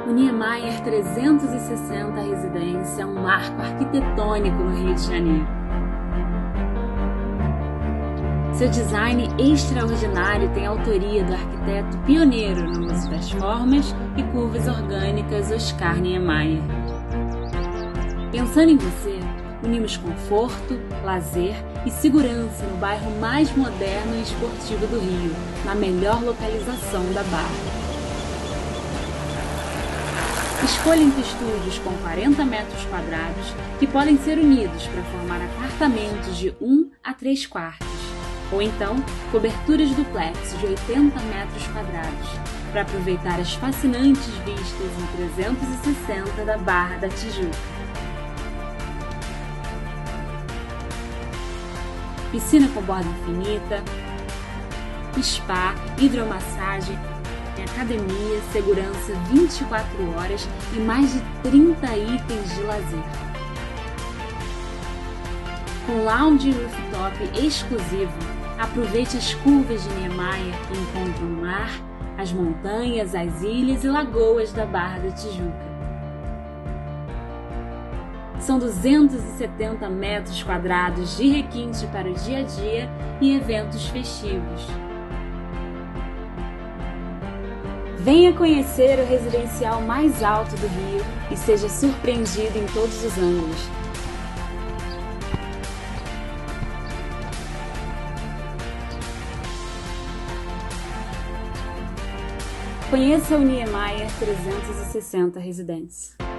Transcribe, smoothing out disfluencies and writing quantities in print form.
O Niemeyer 360 Residência é um marco arquitetônico no Rio de Janeiro. Seu design extraordinário tem autoria do arquiteto pioneiro no uso das formas e curvas orgânicas Oscar Niemeyer. Pensando em você, unimos conforto, lazer e segurança no bairro mais moderno e esportivo do Rio, na melhor localização da Barra. Escolha entre estúdios com 40 metros quadrados que podem ser unidos para formar apartamentos de 1 a 3 quartos, ou então coberturas duplex de 80 metros quadrados, para aproveitar as fascinantes vistas em 360 da Barra da Tijuca. Piscina com borda infinita, spa, hidromassagem, academia, segurança 24 horas e mais de 30 itens de lazer. Com lounge e rooftop exclusivo, aproveite as curvas de Niemeyer que encontram o mar, as montanhas, as ilhas e lagoas da Barra da Tijuca. São 270 metros quadrados de requinte para o dia a dia e eventos festivos. Venha conhecer o residencial mais alto do Rio e seja surpreendido em todos os ângulos. Conheça o Niemeyer 360 Residência.